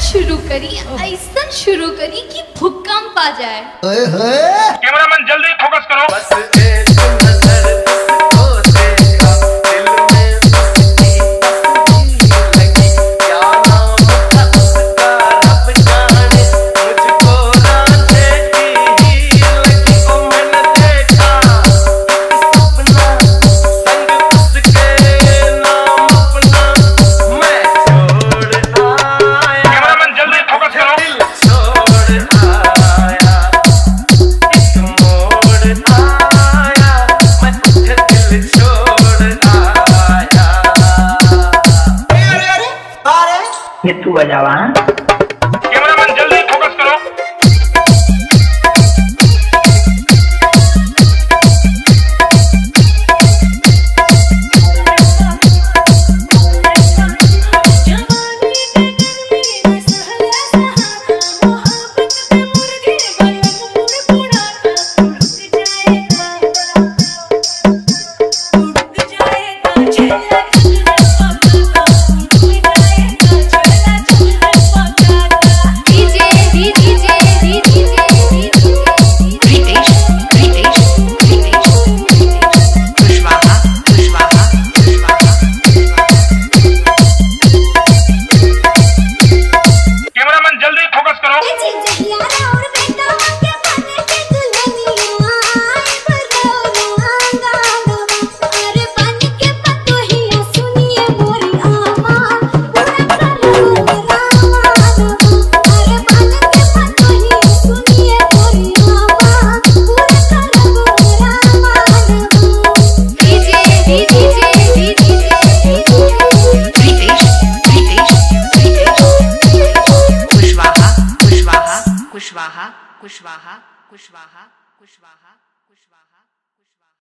शुरू करी, ऐसा शुरू करी कि भूकंप आ जाए। कैमरामैन जल्दी फोकस करो। बस एक नजर उसको देखा, दिल में उसकी लगी, क्या नाम था उसका रब जाने, मुझको रांझे की ही लगी। ओ मैंने देखा सपना, संग उसके नाम अपना मैं छोड़ आया। कैमरामैन जल्दी फोकस करो। दिल छोड़ आया, एक मोड़ आया, मैं तुझे दिल छोड़ आया। ये तू बजावा। कैमरामैन जल्दी फोकस करो। कैमरामैन जल्दी फोकस करो। कुशवाहा कुशवाहा कुशवाहा कुशवाहा कुशवाहा।